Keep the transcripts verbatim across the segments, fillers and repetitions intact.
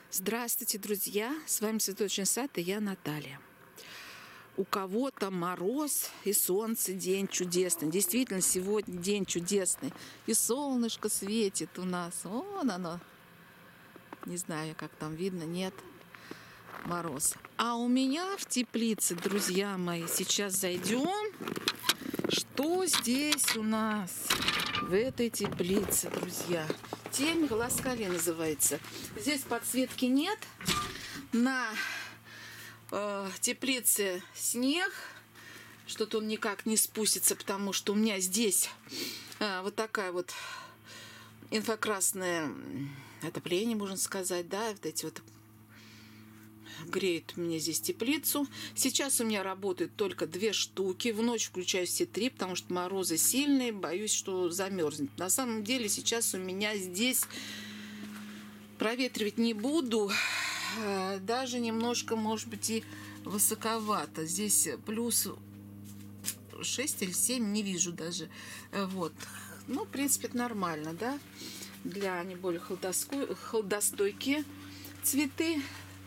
Здравствуйте, друзья! С вами Цветочный сад и я Наталья. У кого-то мороз и солнце, день чудесный. Действительно, сегодня день чудесный. И солнышко светит у нас. Вон оно. Не знаю, как там видно, нет. Мороз. А у меня в теплице, друзья мои, сейчас зайдем. Что здесь у нас в этой теплице, друзья? Тень Ласкали называется. Здесь подсветки нет. На э, теплице снег. Что-то он никак не спустится, потому что у меня здесь э, вот такая вот инфракрасное отопление, можно сказать, да, вот эти вот греют мне здесь теплицу. Сейчас у меня работают только две штуки. В ночь включаю все три, потому что морозы сильные, боюсь, что замерзнет. На самом деле сейчас у меня здесь проветривать не буду. Даже немножко, может быть, и высоковато. Здесь плюс шесть или семь, не вижу даже. Вот. Ну, в принципе, это нормально, да? Для они более холодостойкие цветы.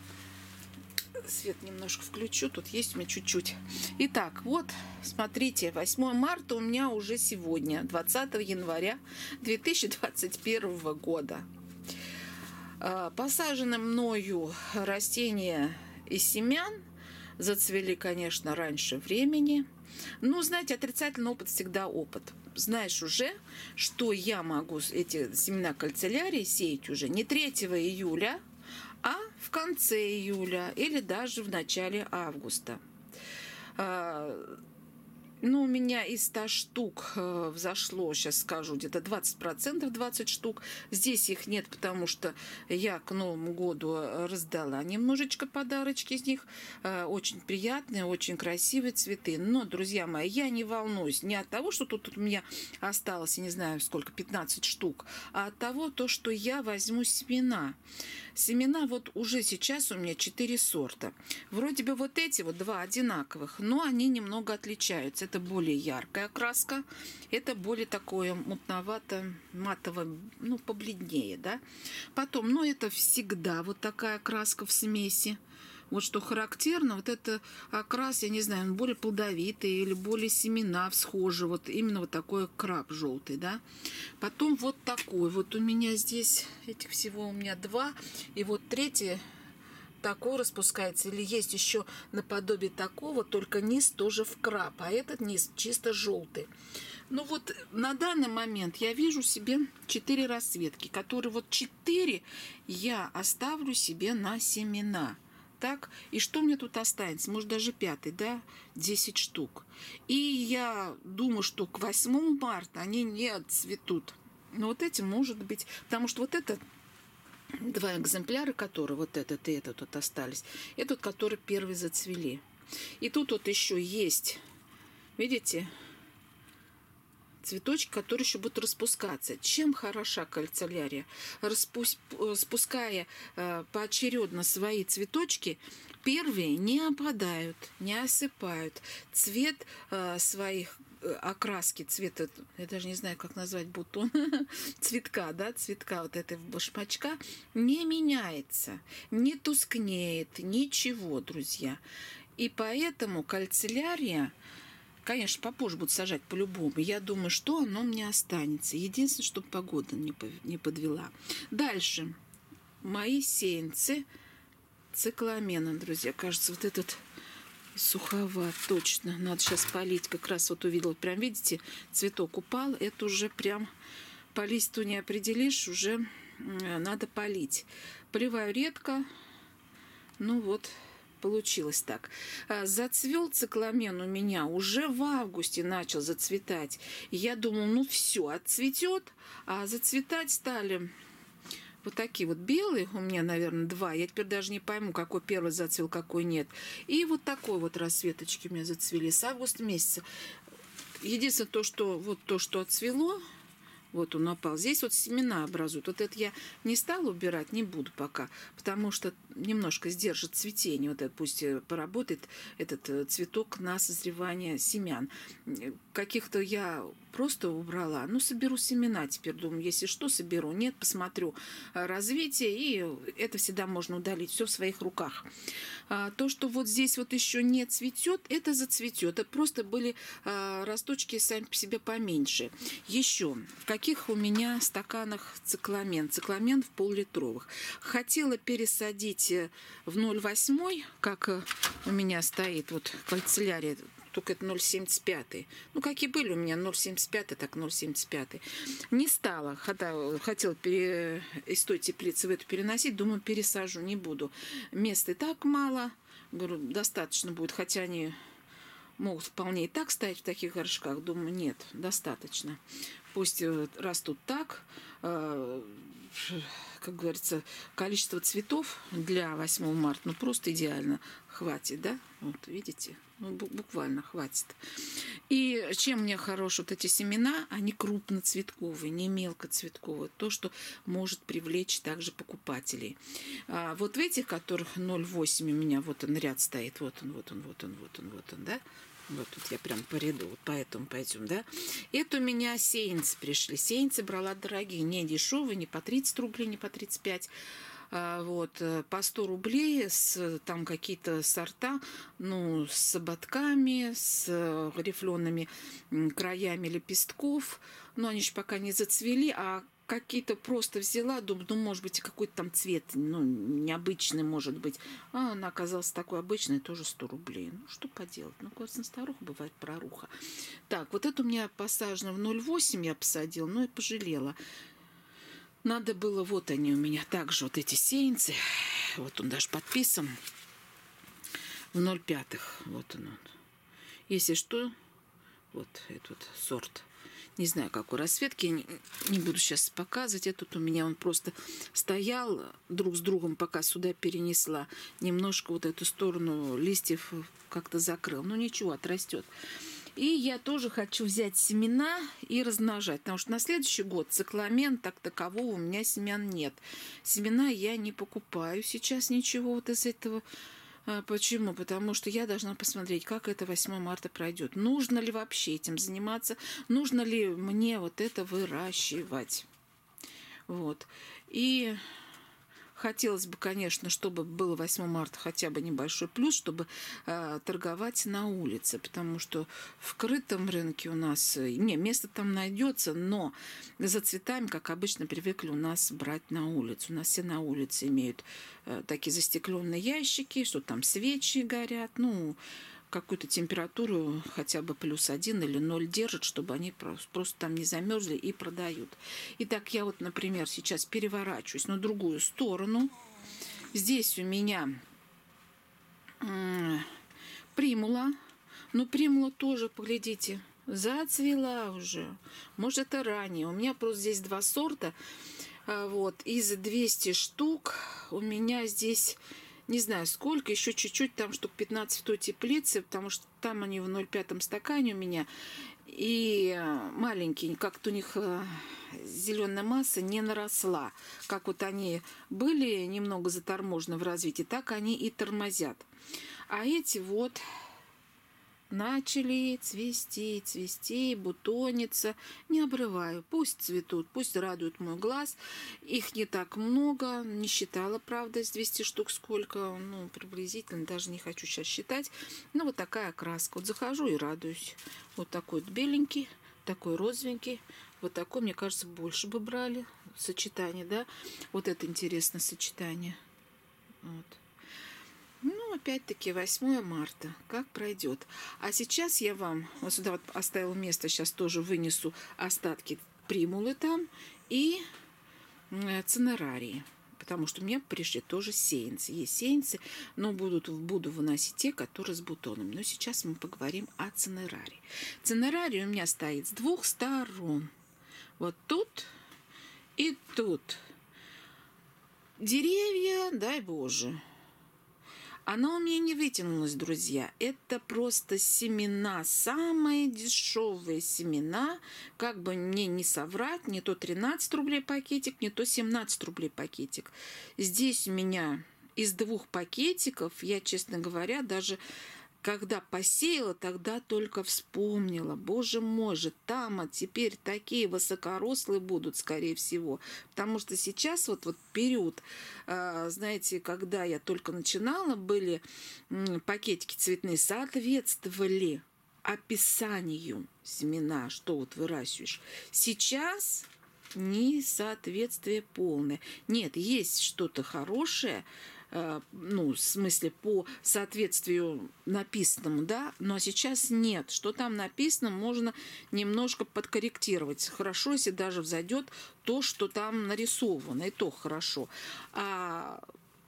Свет немножко включу, тут есть у меня чуть-чуть. Итак, вот, смотрите, восьмое марта у меня уже сегодня, двадцатого января две тысячи двадцать первого года. Посажены мною растения из семян, зацвели, конечно, раньше времени. Но, знаете, отрицательный опыт всегда опыт. Знаешь уже, что я могу эти семена кальцелярии сеять уже не третьего июля, а в конце июля или даже в начале августа. Ну, у меня из ста штук взошло, сейчас скажу, где-то двадцать процентов, двадцать штук. Здесь их нет, потому что я к Новому году раздала немножечко подарочки из них. Очень приятные, очень красивые цветы. Но, друзья мои, я не волнуюсь не от того, что тут у меня осталось, я не знаю сколько, пятнадцать штук, а от того, то, что я возьму семена. Семена вот уже сейчас у меня четыре сорта. Вроде бы вот эти вот два одинаковых, но они немного отличаются. Это более яркая краска, это более такое мутновато-матово, ну, побледнее, да. Потом, ну, это всегда вот такая краска в смеси. Вот что характерно, вот это окрас, я не знаю, он более плодовитый или более семена всхожи, вот именно вот такой краб желтый, да. Потом вот такой, вот у меня здесь, этих всего у меня два, и вот третий такой распускается, или есть еще наподобие такого, только низ тоже в краб, а этот низ чисто желтый. Ну вот на данный момент я вижу себе четыре расцветки, которые вот четыре я оставлю себе на семена. Так, и что мне тут останется? Может, даже пятый, да? десять штук. И я думаю, что к восьмому марта они не отцветут. Но вот эти, может быть, потому что вот это два экземпляра, которые вот этот и этот вот остались, это вот, которые первые зацвели. И тут вот еще есть, видите, цветочки, которые еще будут распускаться. Чем хороша кальцелярия? Распусть, спуская э, поочередно свои цветочки, первые не опадают, не осыпают. Цвет э, своих э, окраски, цвета, я даже не знаю, как назвать бутон, цветка, да, цветка вот этой башмачка не меняется, не тускнеет, ничего, друзья. И поэтому кальцелярия, конечно, попозже буду сажать по-любому. Я думаю, что оно мне останется. Единственное, чтобы погода не подвела. Дальше. Мои сеянцы цикламена, друзья. Кажется, вот этот суховат. Точно. Надо сейчас полить. Как раз вот увидела. Прям, видите, цветок упал. Это уже прям по листу не определишь. Уже надо полить. Поливаю редко. Ну вот. Получилось так. Зацвел цикламен у меня уже в августе, начал зацветать. Я думала, ну все, отцветет. А зацветать стали вот такие вот белые, у меня, наверное, два. Я теперь даже не пойму, какой первый зацвел, какой нет. И вот такой вот расцветочки у меня зацвели с августа месяца. Единственное, то, что вот то, что отцвело, вот он опал. Здесь вот семена образуют. Вот это я не стала убирать, не буду пока, потому что немножко сдержит цветение. Вот это пусть поработает этот цветок на созревание семян. Каких-то я просто убрала. Ну, соберу семена теперь, думаю, если что, соберу. Нет, посмотрю развитие, и это всегда можно удалить. Все в своих руках. А, то, что вот здесь вот еще не цветет, это зацветет. Это просто были а, росточки сами по себе поменьше. Еще, в каких у меня стаканах цикламен? Цикламен в пол-литровых. Хотела пересадить в ноль восемь, как у меня стоит вот канцелярия, только это ноль семьдесят пять. Ну, какие были у меня ноль семьдесят пять, так ноль семьдесят пять. Не стала. Хотела, хотела пере... из той теплицы в эту переносить. Думаю, пересажу, не буду. Места и так мало. Говорю, достаточно будет. Хотя они могут вполне и так стоять в таких горшках. Думаю, нет, достаточно. Пусть растут так. Как говорится, количество цветов для восьмого марта, ну, просто идеально. Хватит, да? Вот, видите? Ну, буквально хватит. И чем мне хороши вот эти семена, они крупноцветковые, не мелкоцветковые. То, что может привлечь также покупателей. А вот в этих, которых ноль восемь у меня, вот он ряд стоит, вот он, вот он, вот он, вот он, вот он, да? Вот тут я прям по ряду, вот поэтому пойдем, да. Это у меня сеянцы пришли. Сеянцы брала дорогие, не дешевые, не по тридцать рублей, не по тридцать пять. А, вот, по сто рублей, с, там какие-то сорта, ну, с ободками, с рифлеными краями лепестков. Но они еще пока не зацвели, а какие-то просто взяла, думаю, ну, может быть, какой-то там цвет, ну, необычный, может быть. А она оказалась такой обычной, тоже сто рублей. Ну, что поделать? Ну, классно, старуха бывает проруха. Так, вот это у меня посажено в ноль восемь я посадила, но и пожалела. Надо было, вот они у меня также, вот эти сеянцы. Вот он даже подписан. В ноль пять. Вот он. Если что, вот этот сорт. Не знаю, какой расцветки, не, не буду сейчас показывать. Этот у меня он просто стоял друг с другом, пока сюда перенесла. Немножко вот эту сторону листьев как-то закрыл. Ну ничего, отрастет. И я тоже хочу взять семена и размножать, потому что на следующий год цикламен так такового у меня семян нет. Семена я не покупаю сейчас ничего вот из этого. Почему? Потому что я должна посмотреть, как это восьмое марта пройдет. Нужно ли вообще этим заниматься? Нужно ли мне вот это выращивать? Вот. И хотелось бы, конечно, чтобы было восьмое марта хотя бы небольшой плюс, чтобы э, торговать на улице, потому что в крытом рынке у нас, не, место там найдется, но за цветами, как обычно, привыкли у нас брать на улицу. У нас все на улице имеют э, такие застекленные ящики, что там свечи горят, ну, какую-то температуру хотя бы плюс один или ноль держат, чтобы они просто, просто там не замерзли и продают. Итак, я вот, например, сейчас переворачиваюсь на другую сторону. Здесь у меня примула. Но примула тоже, поглядите, зацвела уже. Может, это ранее. У меня просто здесь два сорта. Вот, из двухсот штук у меня здесь... Не знаю, сколько, еще чуть-чуть, там штук пятнадцать в той теплице, потому что там они в ноль пять стакане у меня. И маленькие, как-то у них зеленая масса не наросла. Как вот они были немного заторможены в развитии, так они и тормозят. А эти вот начали цвести, цвести, бутониться. Не обрываю. Пусть цветут, пусть радуют мой глаз. Их не так много. Не считала, правда, из двухсот штук сколько. Ну, приблизительно, даже не хочу сейчас считать. Ну, вот такая окраска. Вот захожу и радуюсь. Вот такой вот беленький, такой розовенький. Вот такой, мне кажется, больше бы брали. Сочетание, да? Вот это интересное сочетание. Вот. Ну, опять-таки, восьмое марта. Как пройдет. А сейчас я вам вот сюда вот оставила место. Сейчас тоже вынесу остатки примулы там и цинерарии. Потому что у меня пришли тоже сеянцы. Есть сеянцы, но будут, буду выносить те, которые с бутонами. Но сейчас мы поговорим о цинерарии. Цинерария у меня стоит с двух сторон. Вот тут и тут. Деревья, дай Боже. Она у меня не вытянулась, друзья. Это просто семена, самые дешевые семена. Как бы мне не соврать, не то тринадцать рублей пакетик, не то семнадцать рублей пакетик. Здесь у меня из двух пакетиков, я, честно говоря, даже когда посеяла, тогда только вспомнила. Боже мой же, там а теперь такие высокорослые будут, скорее всего. Потому что сейчас вот, вот период, знаете, когда я только начинала, были пакетики цветные, соответствовали описанию семена, что вот выращиваешь. Сейчас несоответствие полное. Нет, есть что-то хорошее, ну, в смысле, по соответствию написанному, да, но сейчас нет. Что там написано, можно немножко подкорректировать. Хорошо, если даже взойдет то, что там нарисовано, и то хорошо. А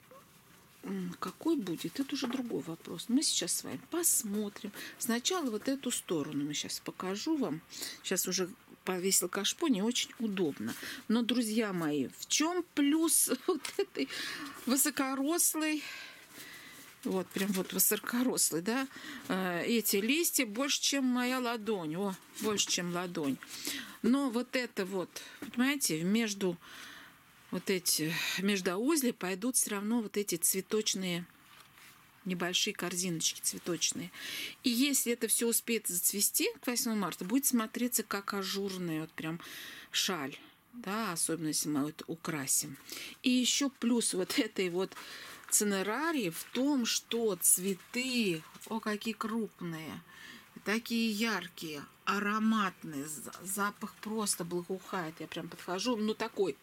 какой будет, это уже другой вопрос. Мы сейчас с вами посмотрим. Сначала вот эту сторону мы сейчас покажу вам. Сейчас уже повесил кашпо, не очень удобно. Но, друзья мои, в чем плюс вот этой высокорослой, вот прям вот высокорослый, да, эти листья больше, чем моя ладонь. О, больше, чем ладонь. Но вот это вот, понимаете, между вот эти междоузли пойдут все равно вот эти цветочные, небольшие корзиночки цветочные. И если это все успеет зацвести к восьмому марта, будет смотреться как ажурная вот прям шаль, да, особенно если мы это украсим. И еще плюс вот этой вот цинерарии в том, что цветы, о, какие крупные, такие яркие, ароматные, запах просто благоухает. Я прям подхожу, ну такой,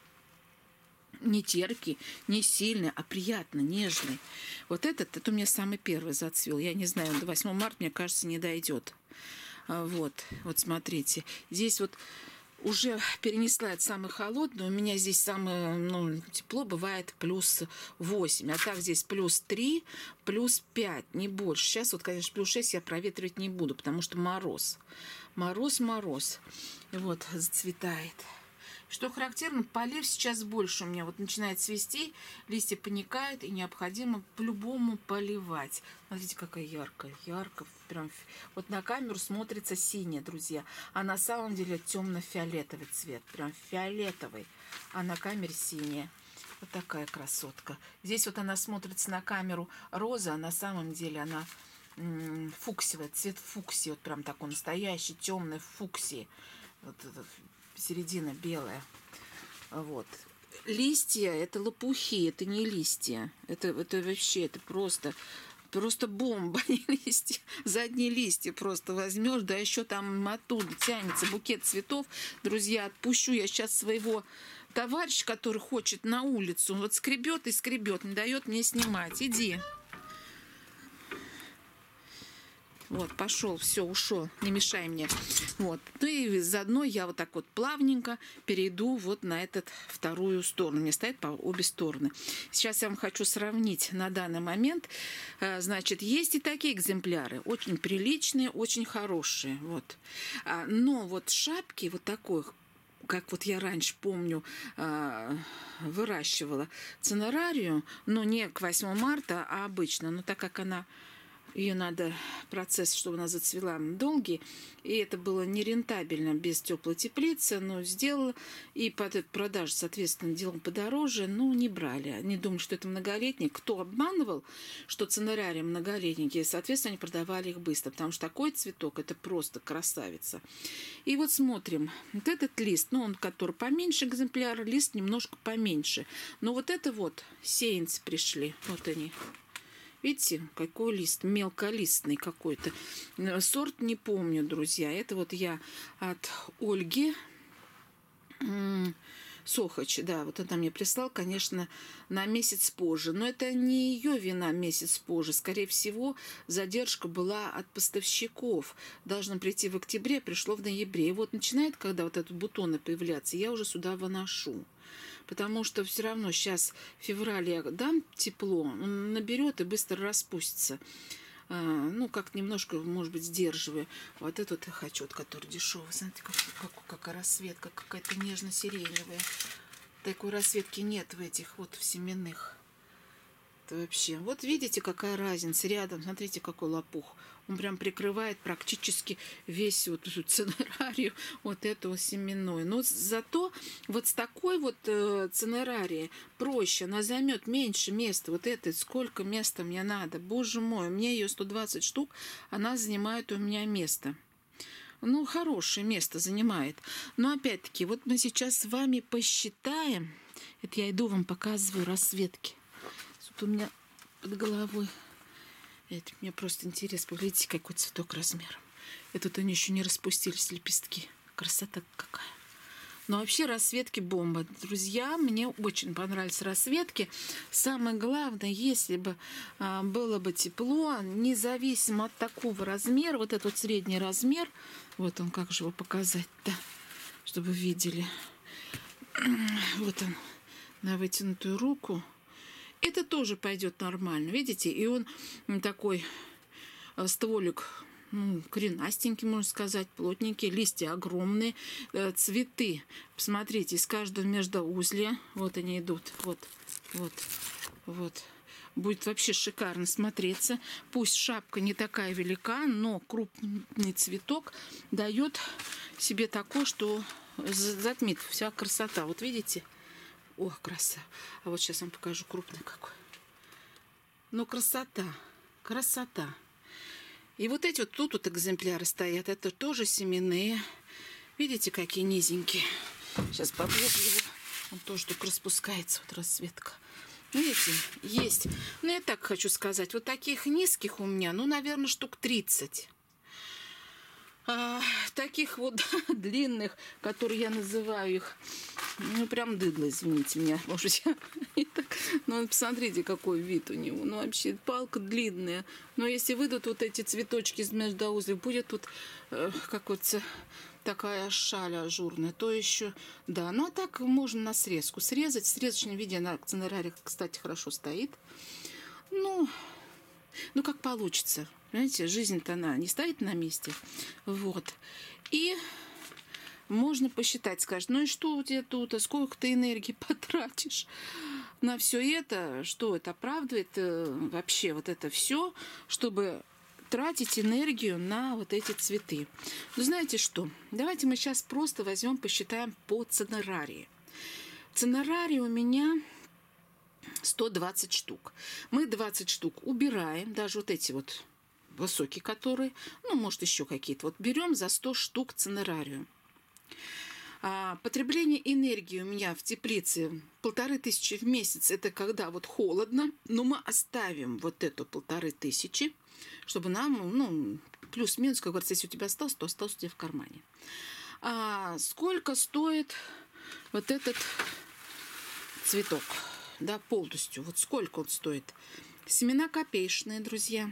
не терпкий, не сильный, а приятно, нежный. Вот этот, это у меня самый первый зацвел. Я не знаю, до восьмого марта, мне кажется, не дойдет. Вот, вот смотрите. Здесь вот уже перенесла это самый холодный. У меня здесь самое, ну, тепло бывает плюс восемь. А так здесь плюс три, плюс пять, не больше. Сейчас вот, конечно, плюс шесть я проветривать не буду, потому что мороз. Мороз, мороз. И вот зацветает. Что характерно, полив сейчас больше у меня. Вот начинает цвести, листья паникают, и необходимо по-любому поливать. Смотрите, какая яркая, ярко. Прям вот на камеру смотрится синяя, друзья. А на самом деле темно-фиолетовый цвет. Прям фиолетовый. А на камере синяя. Вот такая красотка. Здесь вот она смотрится на камеру роза, а на самом деле она м-м, фуксиевая. Цвет фуксии. Вот прям такой настоящий, темный фуксии. Вот это середина белая. Вот. Листья — это лопухи, это не листья. Это, это вообще, это просто, просто бомба, не листья. Задние листья просто возьмешь, да еще там оттуда тянется букет цветов. Друзья, отпущу я сейчас своего товарища, который хочет на улицу. Вот скребет и скребет, не дает мне снимать. Иди. Вот, пошел, все, ушел, не мешай мне. Вот. Ну и заодно я вот так вот плавненько перейду вот на эту вторую сторону. Мне стоит по обе стороны. Сейчас я вам хочу сравнить на данный момент. Значит, есть и такие экземпляры, очень приличные, очень хорошие. Вот. Но вот шапки вот такой, как вот я раньше помню, выращивала цинерарию, но не к восьмому марта, а обычно. Но так как она... Ее надо, процесс, чтобы она зацвела, долгий. И это было нерентабельно без теплой теплицы. Но сделала. И под продажу, соответственно, делал подороже. Но не брали. Не думали, что это многолетний. Кто обманывал, что цинерарии многолетние, соответственно, они продавали их быстро. Потому что такой цветок, это просто красавица. И вот смотрим. Вот этот лист, ну, он, который поменьше экземпляр, лист немножко поменьше. Но вот это вот сеянцы пришли. Вот они. Видите, какой лист, мелколистный какой-то. Сорт не помню, друзья. Это вот я от Ольги Сохач, да, вот она мне прислала, конечно, на месяц позже. Но это не ее вина месяц позже. Скорее всего, задержка была от поставщиков. Должно прийти в октябре, пришло в ноябре. И вот начинает, когда вот эти бутоны появляться, я уже сюда выношу. Потому что все равно сейчас в феврале я дам тепло, он наберет и быстро распустится. А, ну, как немножко, может быть, сдерживаю. Вот этот я хочу, вот, который дешевый. Смотрите, как, как, какая расцветка, какая-то нежно-сиреневая. Такой расцветки нет в этих вот в семенных. это вообще. Вот видите, какая разница рядом. Смотрите, какой лопух. Он прям прикрывает практически весь вот эту цинерарию вот этого семенной. Но зато вот с такой вот э, цинерарией проще. Она займет меньше места. Вот это сколько места мне надо. Боже мой, мне ее сто двадцать штук. Она занимает у меня место. Ну, хорошее место занимает. Но опять-таки, вот мы сейчас с вами посчитаем. Это я иду вам показываю рассветки. Тут у меня под головой. Это мне просто интересно. Посмотрите, какой цветок размером. И тут они еще не распустились, лепестки. Красота какая. Но вообще рассветки бомба. Друзья, мне очень понравились рассветки. Самое главное, если бы а, было бы тепло, независимо от такого размера, вот этот вот средний размер, вот он, как же его показать-то, чтобы вы видели. Вот он, на вытянутую руку. Это тоже пойдет нормально, видите? И он такой стволик, ну, коренастенький, можно сказать, плотненький, листья огромные, цветы. Посмотрите, из каждого междоузлия, вот они идут, вот, вот, вот. Будет вообще шикарно смотреться. Пусть шапка не такая велика, но крупный цветок дает себе такое, что затмит вся красота. Вот видите? Ох, красота. А вот сейчас вам покажу крупный какой. Ну, красота. Красота. И вот эти вот тут вот экземпляры стоят. Это тоже семенные. Видите, какие низенькие. Сейчас поближе его. Он тоже только распускается. Вот расцветка. Видите, есть. Ну, я так хочу сказать. Вот таких низких у меня, ну, наверное, штук тридцать. А, таких вот длинных, которые я называю их, ну, прям дыдло, извините меня, может, я не так. Ну, посмотрите, какой вид у него. Ну, вообще, палка длинная. Но если выйдут вот эти цветочки из междоузлей, будет вот, э, как вот такая шаль ажурная, то еще, да. Ну, а так можно на срезку срезать. В срезочном виде она в цинерарии, кстати, хорошо стоит. Ну, ну, как получится. Понимаете, жизнь-то она не стоит на месте. Вот. И можно посчитать, скажет, ну и что у тебя тут, а сколько ты энергии потратишь на все это, что это оправдывает э, вообще вот это все, чтобы тратить энергию на вот эти цветы. Ну, знаете что, давайте мы сейчас просто возьмем, посчитаем по цинерарии. Цинерарий у меня сто двадцать штук. Мы двадцать штук убираем, даже вот эти вот высокие, которые, ну, может, еще какие-то. Вот берем за сто штук цинерарию. А, потребление энергии у меня в теплице полторы тысячи в месяц. Это когда вот холодно, но мы оставим вот эту полторы тысячи, чтобы нам, ну, плюс-минус, как говорится, если у тебя осталось, то осталось у тебя в кармане. А сколько стоит вот этот цветок? Да, полностью. Вот сколько он стоит? Семена копеечные, друзья.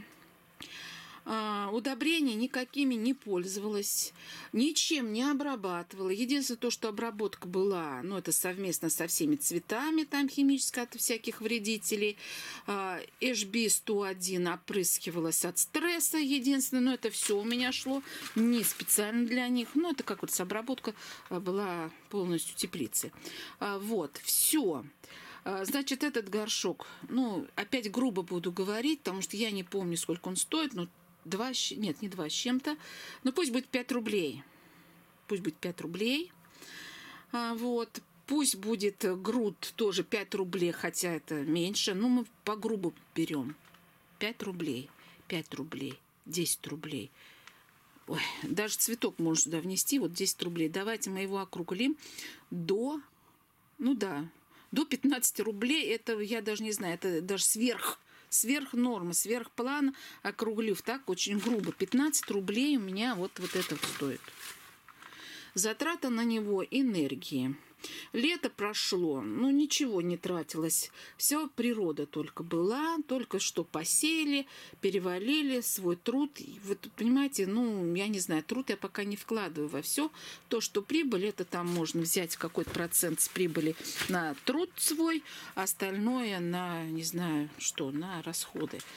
А, удобрений никакими не пользовалась, ничем не обрабатывала. Единственное то, что обработка была, ну, это совместно со всеми цветами, там химическая от всяких вредителей. А, эйч би сто один опрыскивалась от стресса, единственное, но это все у меня шло не специально для них. Ну, это как вот обработка была полностью теплицы. А, вот, все. Значит, этот горшок, ну, опять грубо буду говорить, потому что я не помню, сколько он стоит, но два, нет, не два с чем-то, но пусть будет пять рублей. Пусть будет пять рублей. А, вот, пусть будет груд тоже пять рублей, хотя это меньше, но мы по грубо берем. пять рублей, пять рублей, десять рублей. Ой, даже цветок можно сюда внести, вот десять рублей. Давайте мы его округлим до, ну да, до пятнадцати рублей. Это, я даже не знаю, это даже сверх, сверх нормы, сверх плана, округлив так очень грубо. пятнадцать рублей у меня вот, вот это вот стоит. Затрата на него энергии. Лето прошло, ну ничего не тратилось. Все природа только была, только что посеяли, перевалили свой труд. И вот, понимаете, ну, я не знаю, труд я пока не вкладываю во все. То, что прибыль, это там можно взять какой-то процент с прибыли на труд свой, остальное на, не знаю, что, на расходы.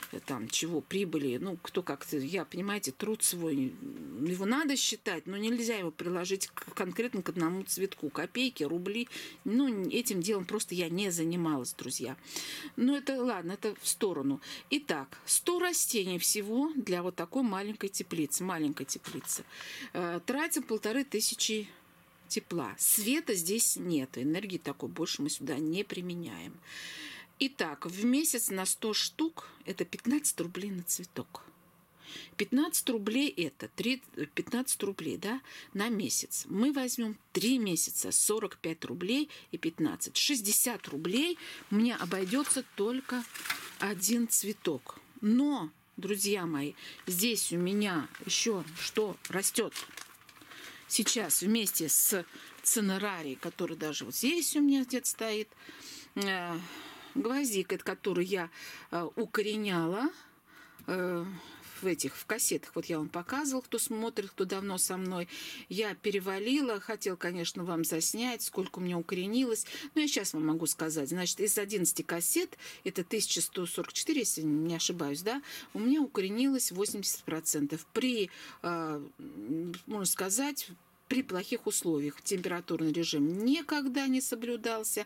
э, там чего, прибыли, ну, кто как-то, я, понимаете, труд свой, его надо считать, но нельзя его приложить к, конкретно к одному цветку. Копейки, рубли, ну, этим делом просто я не занималась, друзья. Ну, это ладно, это в сторону. Итак, сто растений всего для вот такой маленькой теплицы, маленькой теплицы. Э, тратим полторы тысячи тепла. Света здесь нет, энергии такой больше мы сюда не применяем. Итак, в месяц на сто штук это пятнадцать рублей на цветок. пятнадцать рублей это пятнадцать рублей, да, на месяц. Мы возьмем три месяца, сорок пять рублей и пятнадцать. шестьдесят рублей мне обойдется только один цветок. Но, друзья мои, здесь у меня еще что растет. Сейчас вместе с цинерарий, который даже вот здесь у меня где-то стоит, э, гвоздик, который я э, укореняла э, в этих, в кассетах, вот я вам показывала, кто смотрит, кто давно со мной, я перевалила, хотел, конечно, вам заснять, сколько у меня укоренилось, но я сейчас вам могу сказать, значит, из одиннадцати кассет, это тысяча сто сорок четыре, если не ошибаюсь, да, у меня укоренилось восемьдесят процентов. При, э, можно сказать, при плохих условиях. Температурный режим никогда не соблюдался.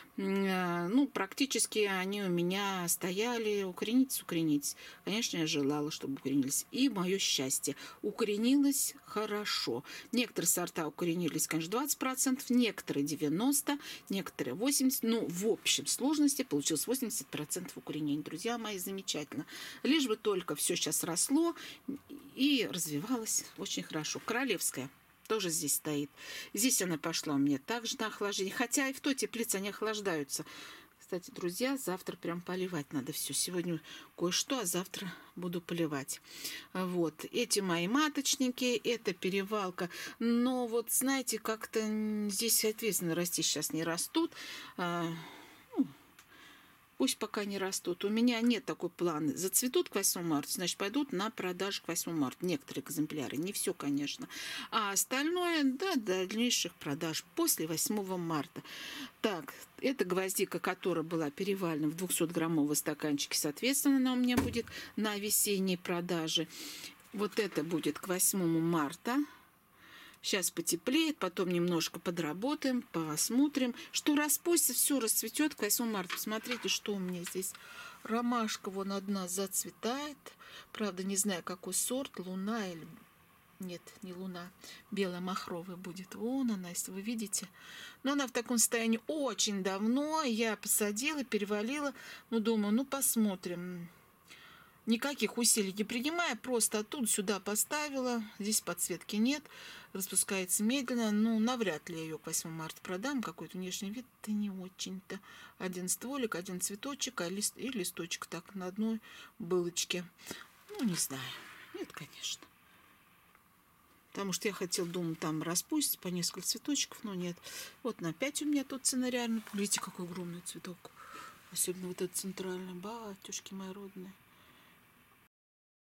Ну, практически они у меня стояли, укоренитесь, укоренитесь. Конечно, я желала, чтобы укоренились. И мое счастье, укоренилось хорошо. Некоторые сорта укоренились, конечно, двадцать процентов, некоторые девяносто процентов, некоторые восемьдесят процентов. Ну, в общем сложности получилось восемьдесят процентов укоренений. Друзья мои, замечательно. Лишь бы только все сейчас росло и развивалось очень хорошо. Королевская тоже здесь стоит. Здесь она пошла у меня также на охлаждение. Хотя и в той теплице они охлаждаются. Кстати, друзья, завтра прям поливать надо все. Сегодня кое-что, а завтра буду поливать. Вот. Эти мои маточники, это перевалка. Но вот, знаете, как-то здесь, соответственно, расти сейчас не растут. Пусть пока не растут. У меня нет такой плана. Зацветут к восьмому марта, значит, пойдут на продажу к восьмому марта. Некоторые экземпляры. Не все, конечно. А остальное, да, дальнейших продаж после восьмого марта. Так, это гвоздика, которая была перевалена в двухсотграммовом стаканчике. Соответственно, она у меня будет на весенней продаже. Вот это будет к восьмому марта. Сейчас потеплеет, потом немножко подработаем, посмотрим, что распустится, все расцветет к восьмому марта. Посмотрите, что у меня здесь. Ромашка вон одна зацветает. Правда, не знаю, какой сорт, луна или... Нет, не луна, бело-махровая будет. Вон она, если вы видите. Но она в таком состоянии очень давно. Я посадила, перевалила. Ну, думаю, ну, посмотрим. Никаких усилий не принимая, просто оттуда сюда поставила. Здесь подсветки нет, распускается медленно. Ну, навряд ли я ее к восьмому марта продам. Какой-то внешний вид-то не очень-то. Один стволик, один цветочек, а лист, и листочек так на одной булочке. Ну, не знаю. Нет, конечно. Потому что я хотел, думаю, там распустить по несколько цветочков, но нет. Вот на пять у меня тут цинерарий. Видите, какой огромный цветок. Особенно вот этот центральный. Батюшки мои родные.